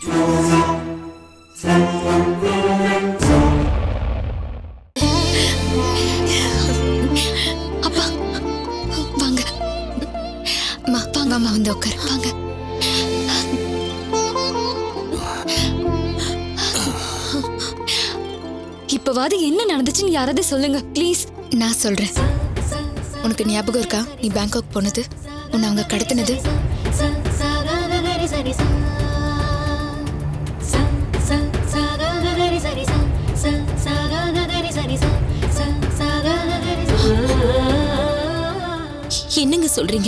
அப்பா வாங்க. வாங்க வந்து உட்காரு. வாங்க. இப்பவாது என்ன நடந்துச்சுன்னு யாராவது சொல்லுங்க ப்ளீஸ். நான் சொல்றேன். உனக்கு ஞாபகம் இருக்கா நீ பேங்காக் போனது, உன்னை அவங்க கடத்தினது? என்னங்க சொல்றீங்க?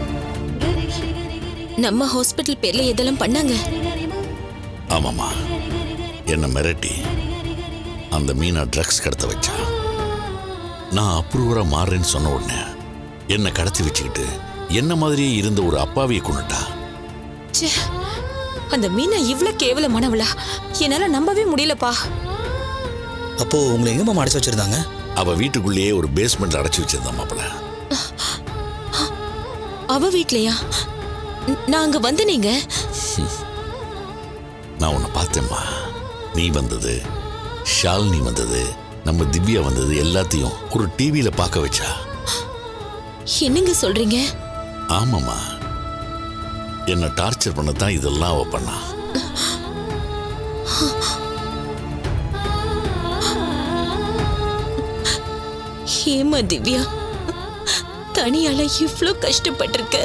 நம்ம ஹாஸ்பிடல் பேர்ல எதெல்லாம் பண்ணாங்க? ஆமாமா, என்ன மிரட்டி அந்த மீனா ட்ரக்ஸ் கடத்த வச்சா. நான் அப்ரூவரா மாறுறேன்னு சொன்ன உடனே என்ன கடத்தி வச்சுக்கிட்டு என்ன மாதிரியே இருந்த ஒரு அப்பாவியை கொண்டுட்டா. அந்த மீனா இவ்வளவு கேவலமானவளா? என்னால நம்பவே முடியலப்பா. அப்போ உங்களை எங்கம்மா அடைச்சு வச்சிருந்தாங்க? அவ வீட்டுக்குள்ளேயே ஒரு பேஸ்மெண்ட்ல அடைச்சு வச்சிருந்தா மாப்பிள்ள. அவ வீட்லயா? நான் அங்க வந்தேனேங்க. நான் உன்னை பார்த்தேம்மா. நீ வந்தது, ஷாலினி வந்தது, நம்ம திவ்யா வந்தது எல்லாத்தையும் ஒரு டிவியில பார்க்க வச்சா. என்னங்க சொல்றீங்க? ஆமாமா, என்ன டார்ச்சர் பண்ணத்தான் இதெல்லாம் அவ பண்ணா. ஏமா திவ்யா தனியால இவ்ளோ கஷ்டப்பட்டிருக்க.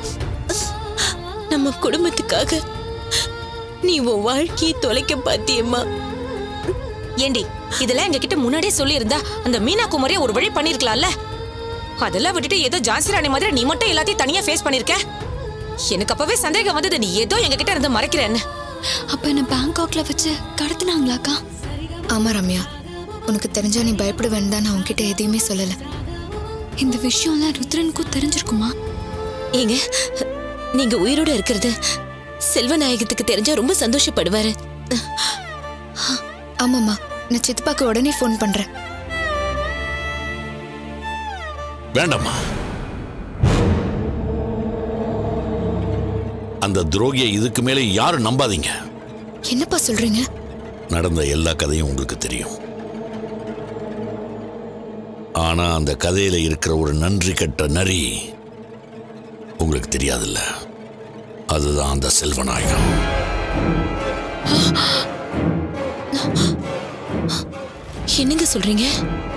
நம்ம குடும்பத்துக்காக நீ உன் வாழ்க்கையை தொலைக்க பாத்தியம்மா. ஏண்டி இதெல்லாம் எங்க கிட்ட முன்னாடியே சொல்லி இருந்தா அந்த மீனா குமாரியை ஒரு வழி பண்ணிருக்கலாம்ல. அதெல்லாம் விட்டுட்டு ஏதோ ஜான்சி ராணி மாதிரி நீ மட்டும் எல்லாத்தையும் தனியா ஃபேஸ் பண்ணிருக்க. எனக்கு அப்பவே சந்தேகம் வந்தது நீ ஏதோ எங்க கிட்ட இருந்து மறைக்கிறேன்னு. அப்ப என்ன பேங்காக்ல வச்சு கடத்தினாங்களாக்கா? ஆமா ரம்யா, உனக்கு தெரிஞ்சா நீ பயப்படுவேன்னு தான் நான் உன்கிட்ட எதையுமே சொல்லல. இந்த விஷயம்லாம் ருத்ரனுக்கும் தெரிஞ்சிருக்குமா? ஏங்க நீங்க உயிரோட இருக்கிறது செல்வநாயகத்துக்கு தெரிஞ்சா ரொம்ப சந்தோஷப்படுவாரு. ஆமாம்மா, நான் சித்தப்பாக்கு உடனே ஃபோன் பண்றேன். வேண்டாமா, அந்த துரோகியை இதுக்கு மேலே யாரும் நம்பாதீங்க. என்னப்பா சொல்றீங்க? நடந்த எல்லா கதையும் உங்களுக்கு தெரியும். ஆனா அந்த கதையில இருக்கிற ஒரு நன்றி கெட்ட நரி உங்களுக்கு தெரியாதுல்ல. அதுதான் அந்த செல்வநாயகம். என்னங்க சொல்றீங்க?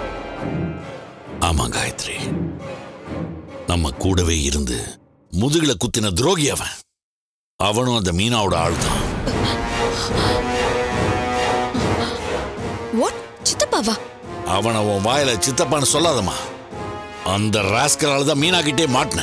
ஆமா காயத்ரி, நம்ம கூடவே இருந்து முதுகுல குத்தின துரோகி அவன். அவனும் அந்த மீனாவோட ஆள் தான். சித்தப்பாவா? அவனை உன் வாயில சித்தப்பான்னு சொல்லாதம்மா. அந்த ராஸ்கலால தான் மீனா கிட்டே மாட்டின.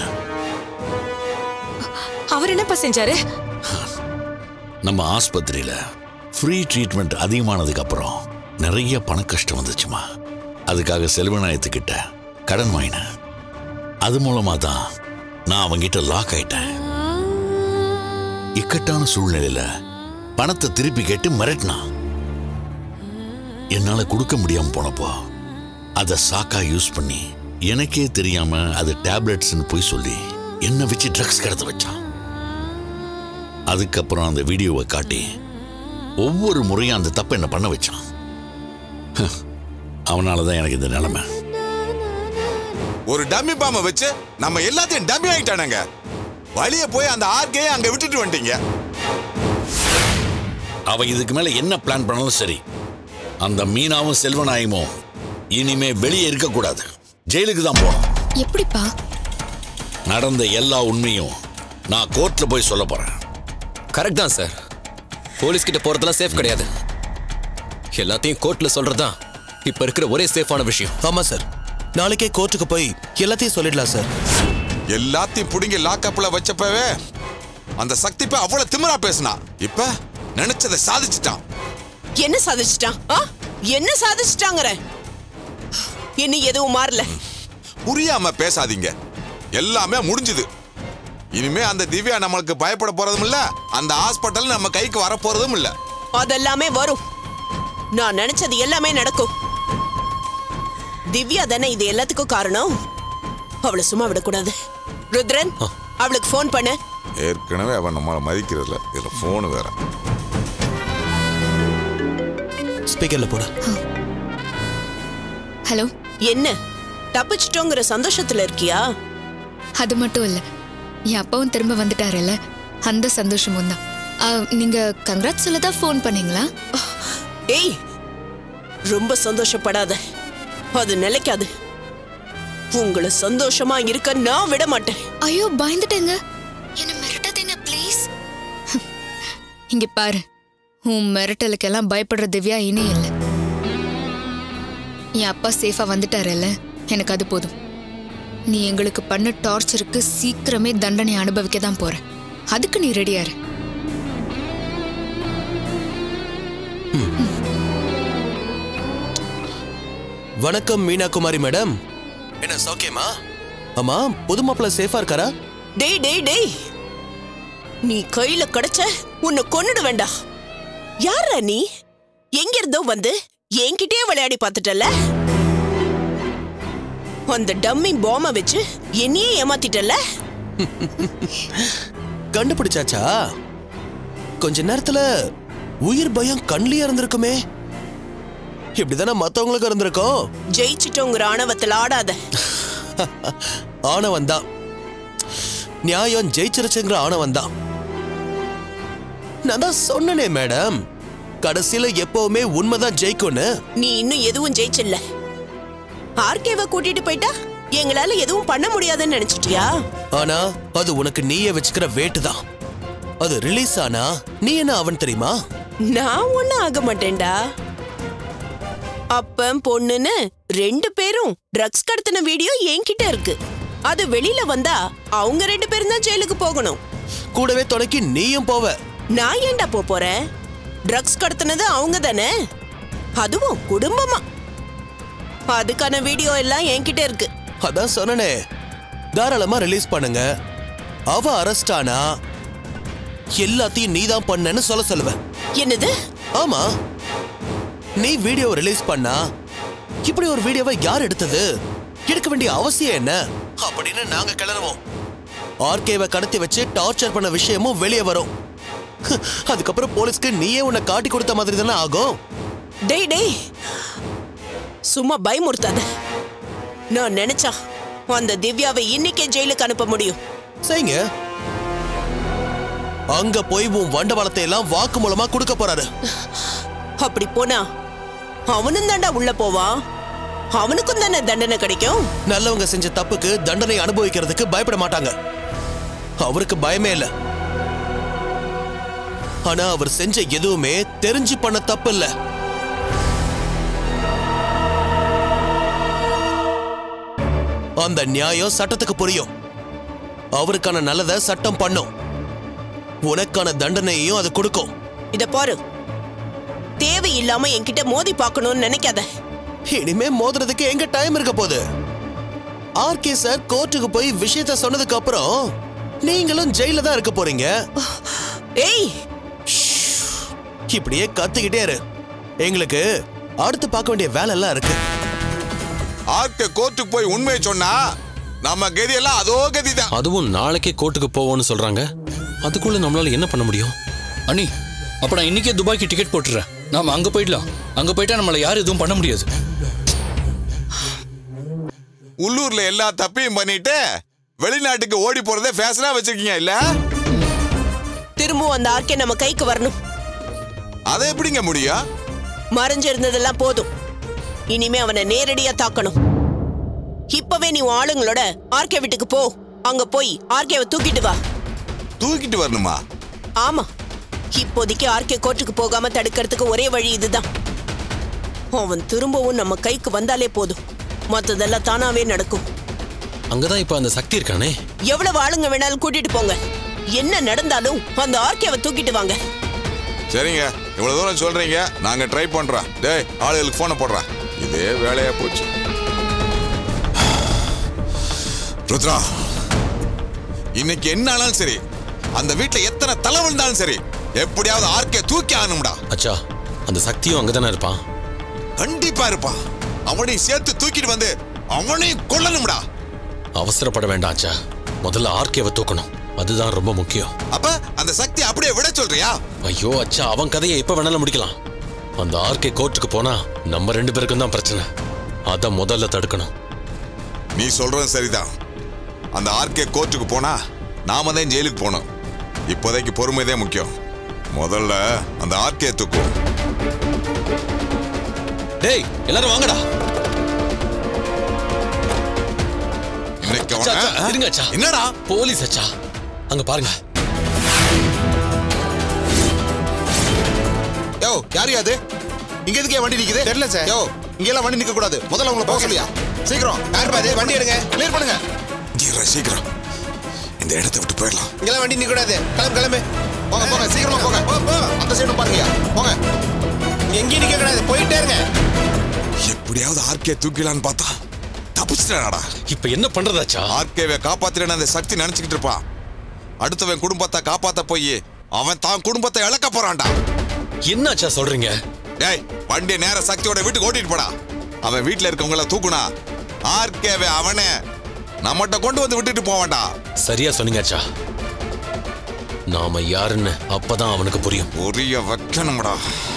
அவர் என்னப்பா செஞ்சாரு? நம்ம ஆஸ்பத்திரியில ஃப்ரீ ட்ரீட்மெண்ட் அதிகமானதுக்கு அப்புறம் நிறைய பண கஷ்டம் வந்துச்சுமா. அதுக்காக செல்வநாயகத்துக்கிட்ட கடன் வாங்கினேன். அது மூலமா தான் நான் அவங்கிட்ட லாக் ஆயிட்டேன். இக்கட்டான சூழ்நிலையில பணத்தை திருப்பி கேட்டு மிரட்டினான். என்னால கொடுக்க முடியாம போனப்போ அதை சாக்கா யூஸ் பண்ணி எனக்கே தெரியாம அது டேப்லெட்ஸ்ன்னு போய் சொல்லி என்ன வச்சு ட்ரக்ஸ் கடத்த வச்சான். அதுக்கப்புறம் அந்த வீடியோவை காட்டி ஒவ்வொரு முறையும் அந்த தப்பை என்ன பண்ண வச்சான். அவனாலதான் எனக்கு இந்த நிலைமை. ஒரு டம்மி பாம்பை வச்சு நம்ம எல்லாத்தையும் டம்மி ஆகிட்டானுங்க. வழிய போய் அந்த ஆர்கையை அங்க விட்டுட்டு வந்துட்டீங்க. அவன் இதுக்கு மேல என்ன பிளான் பண்ணாலும் சரி, அந்த மீனாவும் செல்வநாயகமும் இனிமே வெளியே இருக்கக்கூடாது. ஜெயிலுக்கு தான் போகணும். எப்படிப்பா? நடந்த எல்லா உண்மையும் நான் கோர்ட்ல போய் சொல்ல போறேன். கரெக்ட் தான் சார். போலீஸ் கிட்ட போறதெல்லாம் சேஃப் கிடையாது. எல்லாத்தையும் கோர்ட்ல சொல்றதுதான் இப்ப இருக்கிற ஒரே சேஃபான விஷயம். ஆமா சார், நாளைக்கே கோர்ட்டுக்கு போய் எல்லாத்தையும் சொல்லிடலாம் சார். எல்லாத்தையும் புடிங்க லாக்அப்ல வச்சப்பவே அந்த சக்தி பே அவ்வளவு திமிரா பேசினா. இப்ப நினைச்சதை சாதிச்சிட்டான். என்ன சாதிச்சிட்டான்? என்ன சாதிச்சிட்டாங்கற? இன்னும் எதுவும் மாறல. புரியாம பேசாதீங்க. எல்லாமே முடிஞ்சது. இனிமே அந்த திவ்யா நமக்கு பயப்பட போறதும் இல்ல, அந்த ஹாஸ்பிடல் நம்ம கைக்கு வர போறதும் இல்ல. அதெல்லாமே வரும். நான் நினைச்சது எல்லாமே நடக்கும். திவ்யா தானே இது எல்லாத்துக்கும் காரணம். அவளை சும்மா விடக்கூடாது. ருத்ரன், அவளுக்கு போன் பண்ணு. ஏற்கனவே அவன் நம்மளை மதிக்கிறதில்ல, இதுல போன் வேற. ஸ்பீக்கர்ல போடு. ஹலோ. என்ன தப்பிச்சிட்டோங்கிற சந்தோஷத்துல இருக்கியா? அது மட்டும் இல்ல, என் அப்பாவும் திரும்ப வந்துட்டாருல்ல, அந்த சந்தோஷமும் தான். நீங்க கங்க்ராட் சொல்லதான் ஃபோன் பண்ணீங்களா? ஏய், ரொம்ப சந்தோஷப்படாத, அது நிலைக்காது. உங்களை சந்தோஷமா இருக்க நான் விட மாட்டேன். ஐயோ, பயந்துட்டேங்க. என்ன மிரட்டாதீங்க ப்ளீஸ். இங்க பாரு, உன் மிரட்டலுக்கெல்லாம் பயப்படுற திவ்யா இனே இல்லை. என் அப்பா சேஃபா வந்துட்டாரல்ல, எனக்கு அது போதும். நீ எங்களுக்கு பண்ண டார்ச்சருக்கு சீக்கிரமே தண்டனை அனுபவிக்க தான் போற. அதுக்கு நீ ரெடியாரு. வணக்கம் மீனா குமாரி மேடம். என்ன சௌக்கியமா? ஆமா, புது மாப்பிள்ள சேஃபா இருக்காரா? டேய் டேய் டேய், நீ கையில கிடைச்ச உன்னை கொன்னுட வேண்டா. யாரா நீ? எங்க இருந்தோ வந்து என்கிட்டயே விளையாடி பார்த்துட்டல. அந்த டம்மி பாம்ப வச்சு என்னையே ஏமாத்திட்டல. கண்டுபிடிச்சாச்சா? கொஞ்ச நேரத்துல உயிர் பயம் கண்ணிலே இருந்திருக்குமே. இப்படிதானே மத்தவங்களுக்கு இருந்திருக்கோம். ஜெயிச்சிட்டோங்கிற ஆணவத்தில் ஆடாத. ஆணவம் தான், நியாயம் ஜெயிச்சிருச்சுங்கிற ஆணவம் தான். நான் தான் சொன்னனே மேடம், கடைசியில எப்பவுமே உண்மைதான் ஜெயிக்கும்னு. நீ இன்னும் எதுவும் ஜெயிச்சில்ல. ஆர்கேவை கூட்டிட்டு போயிட்டா எங்களால எதுவும் பண்ண முடியாதுன்னு நினைச்சிட்டியா? ஆனா அது உனக்கு நீயே வச்சுக்கிற வேட்டு தான். அது ரிலீஸ் ஆனா நீ என்ன அவன் தெரியுமா? நான் ஒண்ணும் ஆக மாட்டேன்டா. அப்பம் பொண்ணுன்னு 2 பேரும் ட்ரக்ஸ் கடத்தின வீடியோ என்கிட்ட இருக்கு. அது வெளியில வந்தா அவங்க 2 பேரும் தான் ஜெயிலுக்கு போகணும். கூடவே தொடக்கி நீயும் போவ. நான் ஏன்டா போறேன்? ட்ரக்ஸ் கடத்தினது அவங்க தானே, அதுவும் குடும்பமா. அதுக்கான வீடியோ எல்லாம் என்கிட்ட இருக்கு. அதான் சொன்னனே, தாராளமா ரிலீஸ் பண்ணுங்க. அவ அரெஸ்ட் ஆனா எல்லாத்தையும் நீதான் பண்ணன்னு சொல்லுவேன். என்னது? ஆமா, நீ வீடியோ ரிலீஸ் பண்ணா இப்படி ஒரு வீடியோவை யார் எடுத்தது, எடுக்க வேண்டிய அவசியம் என்ன அப்படின்னு நாங்க கிளறுவோம். ஆர்கேவை கடத்தி வச்சு டார்ச்சர் பண்ண விஷயமும் வெளியே வரும். அதுக்கப்புறம் போலீஸ்க்கு நீயே உன்னை காட்டி கொடுத்த மாதிரி தானே ஆகும். டேய் டேய், சும்மா பயமுறுத்தாத. நான் நினைச்சா அந்த திவ்யாவை இன்னைக்கே ஜெயிலுக்கு அனுப்ப முடியும். செய்யுங்க. அங்க போய் உன் வண்டவாளத்தை எல்லாம் வாக்கு மூலமா கொடுக்க போறாரு. அப்படி போனா அவனும் தாண்டா உள்ள போவான். அவனுக்கும் தானே தண்டனை கிடைக்கும். நல்லவங்க செஞ்ச தப்புக்கு தண்டனை அனுபவிக்கிறதுக்கு பயப்பட மாட்டாங்க. அவருக்கு பயமே இல்ல. ஆனா அவர் செஞ்ச எதுவுமே தெரிஞ்சு பண்ண தப்பு இல்ல. அந்த நியாயம் சட்டத்துக்கு புரியும். அவருக்கான நல்லதை சட்டம் பண்ணும். உனக்கான தண்டனையையும் அது கொடுக்கும். இத பாரு, தேவையில்லாம என்கிட்ட மோதி பார்க்கணும்னு நினைக்காத. இனிமே மோதுறதுக்கு எங்க டைம் இருக்க போகுது? ஆர்கே சார் கோர்ட்டுக்கு போய் விஷயத்த சொன்னதுக்கு அப்புறம் நீங்களும் ஜெயில தான் இருக்க போறீங்க. ஏய், இப்படியே கத்திக்கிட்டே இரு. எங்களுக்கு அடுத்து பார்க்க வேண்டிய வேலை எல்லாம் இருக்கு. ஆர்கே கோர்ட்டுக்கு போய் உண்மையை சொன்னா நம்ம கதியெல்லாம் அதோ கதிதான். அதுவும் நாளைக்கே கோர்ட்டுக்கு போவோம்னு சொல்றாங்க. அதுக்குள்ள நம்மளால என்ன பண்ண முடியும்? அண்ணி, அப்ப நான் இன்னைக்கே துபாய்க்கு டிக்கெட் போட்டுறேன். நாம அங்க போயிடலாம். அங்க போயிட்டா நம்மள யாரும் எதுவும் பண்ண முடியாது. உள்ளூர்ல எல்லா தப்பையும் பண்ணிட்டு வெளிநாட்டுக்கு ஓடி போறதே ஃபேஷனா வச்சிருக்கீங்க இல்ல? திரும்பவும் அந்த ஆர்கே நம்ம கைக்கு வரணும். அதை எப்படிங்க முடியும்? மறைஞ்சிருந்ததெல்லாம் போதும். இனிமே அவனை நேரடியா தாக்கணும். இப்பவே நீ ஆளுங்களோட ஆர்கே வீட்டுக்கு போ. அங்க போய் ஆர்கேவை தூக்கிட்டு வா. தூக்கிட்டு வரணுமா? ஆமா, இப்போதைக்கு ஆர்கே கோர்ட்டுக்கு போகாம தடுக்கிறதுக்கு ஒரே வழி இதுதான். அவன் திரும்பவும் நம்ம கைக்கு வந்தாலே போதும். மத்ததெல்லாம் தானாவே நடக்கும். அங்கதான் இப்ப அந்த சக்தி இருக்கானே. எவ்வளவு ஆளுங்க வேணாலும் கூட்டிட்டு போங்க. என்ன நடந்தாலும் அந்த ஆர்கேவை தூக்கிட்டு வாங்க. சரிங்க, இவ்வளவு தூரம் சொல்றீங்க, நாங்க ட்ரை பண்றோம். டேய், ஆளுகளுக்கு போனை போடுறோம். இதே வேலையா போச்சு. ருத்ரா, இன்னைக்கு என்ன ஆனாலும் சரி, அந்த வீட்டுல எத்தனை தலை விழுந்தாலும் சரி, எப்படியாவது ஆர்கே தூக்கி ஆகணும்டா. அச்சா, அந்த சக்தியும் அங்கதானே இருப்பான். கண்டிப்பா இருப்பான். அவனையும் சேர்த்து தூக்கிட்டு வந்து அவனையும் கொல்லணும்டா. அவசரப்பட வேண்டாம் அச்சா. முதல்ல ஆர்கேவை தூக்கணும். அதுதான் ரொம்ப முக்கியம். அப்ப அந்த சக்தி அப்படியே விட சொல்றியா? ஐயோ அச்சா, அவன் கதையை எப்ப வேணாலும் முடிக்கலாம். அந்த ஆர்கே கோர்ட்டுக்கு போனா நம்ம 2 பேருக்கும் தான் பிரச்சனை. அத முதல்ல தடுக்கணும். நீ சொல்றது சரிதான். அந்த ஆர்கே கோர்ட்டுக்கு போனா நாம தான் ஜெயிலுக்கு போகணும். இப்போதைக்கு பொறுமைதான் முக்கியம். முதல்ல அந்த ஆர்கே தூக்கும். டேய் எல்லாரும் வாங்கடா. இருங்க அச்சா. என்னடா போலீஸ் அச்சா, அங்க பாருங்க. யோ யார் அது? இங்க எதுக்கே வண்டி நிக்குது? தெரியல சார். யோ இங்க எல்லாம் வண்டி நிக்க கூடாது. முதல்ல உங்களை போக சொல்லியா? சீக்கிரம் யார் பாது வண்டி எடுங்க, கிளியர் பண்ணுங்க. சீக்கிரம் இந்த இடத்தை விட்டு போயிடலாம். இங்கெல்லாம் வண்டி நிக்க கூடாது. கிளம்பு கிளம்பு. போங்க போங்க சீக்கிரமா போங்க. அந்த சைடும் பாருங்கயா. போங்க. எங்கேயும் நிக்க கூடாது, போயிட்டே இருங்க. எப்படியாவது ஆர்கே தூக்கிடலான்னு பார்த்தா தப்பிச்சிட்டாடா. இப்ப என்ன பண்றதாச்சா? ஆர்கேவை காப்பாத்திரன்னு அந்த சக்தி நினைச்சுக்கிட்டு இருப்பான். அடுத்தவன் குடும்பத்தை காப்பாத்த போய் அவன் தான் குடும்பத்தை இழக்க போறான்டா. என்னாச்சா சொல்றீங்க? டேய் வண்டியை நேர சக்தியோட வீட்டுக்கு ஓட்டிட்டு போடா. அவன் வீட்டுல இருக்கவங்கள தூக்குனா ஆர்கேவை அவனே நம்மகிட்ட கொண்டு வந்து விட்டுட்டு போவான்டா. சரியா சொன்னீங்கச்சா. நாம யாருன்னு அப்பதான் அவனுக்கு புரியும். புரிய வைக்கணும்டா.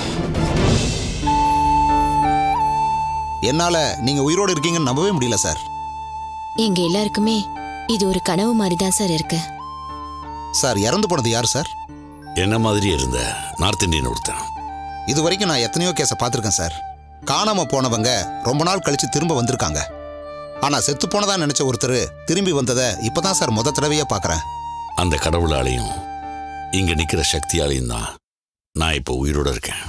என்னால நீங்க உயிரோடு இருக்கீங்கன்னு நம்பவே முடியல சார். எங்க எல்லாருக்குமே இது ஒரு கனவு மாதிரி தான் சார் இருக்கு. சார் இறந்து போனது யார் சார்? என்ன மாதிரி இருந்த நார்த் இந்தியன் ஒருத்தன். இது வரைக்கும் நான் எத்தனையோ கேஸை பார்த்துருக்கேன் சார். காணாம போனவங்க ரொம்ப நாள் கழிச்சு திரும்ப வந்திருக்காங்க. ஆனா செத்து போனதா நினைச்ச ஒருத்தர் திரும்பி வந்ததை இப்பதான் சார் முத தடவையா பார்க்கறேன். அந்த கடவுளாலையும் இங்க நிக்கிற சக்தியாலையும் தான் நான் இப்போ உயிரோட இருக்கேன்.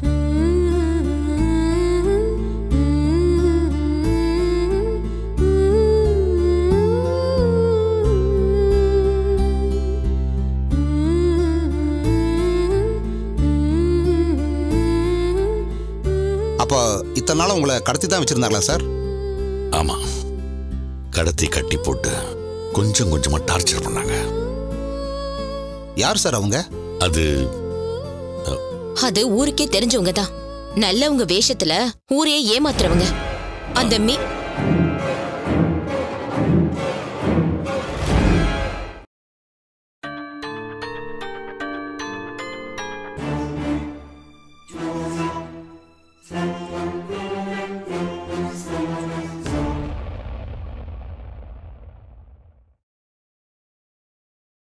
அப்போ இத்தனை நாள் உங்களை கடத்தி தான் வச்சிருந்தாங்களா சார்? ஆமா, கடத்தி கட்டி போட்டு கொஞ்சம் கொஞ்சமா டார்ச்சர் பண்ணாங்க. யார் சார் அவங்க? அது ஊருக்கே தெரிஞ்சவங்க தான். நல்லவங்க வேஷத்துல ஊரையே ஏமாத்துறவங்க. அந்த